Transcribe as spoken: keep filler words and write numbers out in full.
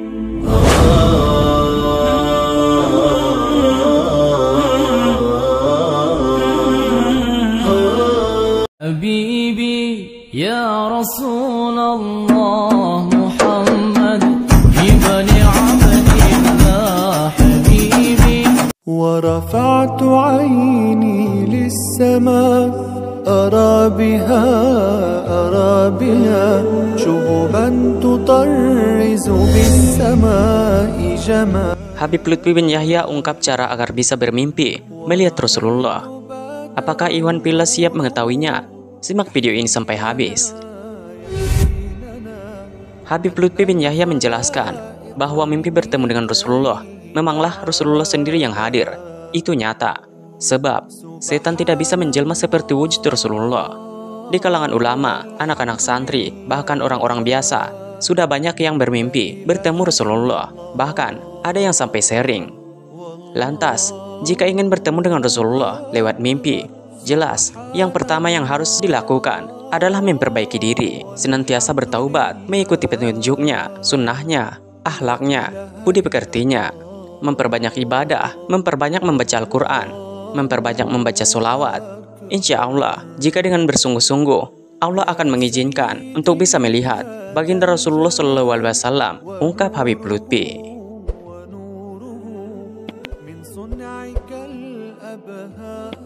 Habibi ya Rasulullah Muhammad ibn Abdillah habibi wa rafa'tu 'aini lis-sama ara biha ara biha shuhuban tutarrizu bis-sama'i jama. Habib Lutfi bin Yahya ungkap cara agar bisa bermimpi melihat Rasulullah. Apakah Iwan Pila siap mengetahuinya? Simak video ini sampai habis. Habib Lutfi bin Yahya menjelaskan bahwa mimpi bertemu dengan Rasulullah memanglah Rasulullah sendiri yang hadir. Itu nyata. Sebab setan tidak bisa menjelma seperti wujud Rasulullah. Di kalangan ulama, anak-anak santri, bahkan orang-orang biasa, sudah banyak yang bermimpi bertemu Rasulullah. Bahkan ada yang sampai sharing. Lantas, jika ingin bertemu dengan Rasulullah lewat mimpi, jelas yang pertama yang harus dilakukan adalah memperbaiki diri, senantiasa bertaubat, mengikuti petunjuknya, sunnahnya, akhlaknya, budi pekertinya, memperbanyak ibadah, memperbanyak membaca Al-Quran, memperbanyak membaca sholawat. Insya Allah, jika dengan bersungguh-sungguh, Allah akan mengizinkan untuk bisa melihat baginda Rasulullah Shallallahu Alaihi Wasallam, ungkap Habib Lutfi.